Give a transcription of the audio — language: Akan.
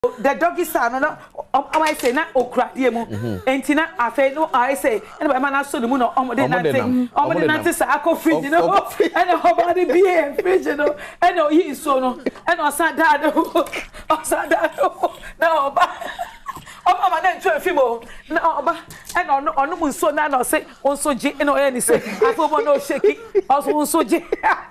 the doggy son no I say na okra die mu entina afa no I say and by man so the mu no omode nante sa akọ fridge no and obody be fridge no and he so no and osada na oba Mama then to fimo na oba and onu mu so na no say onso je no any say afọ mo no shake also onso je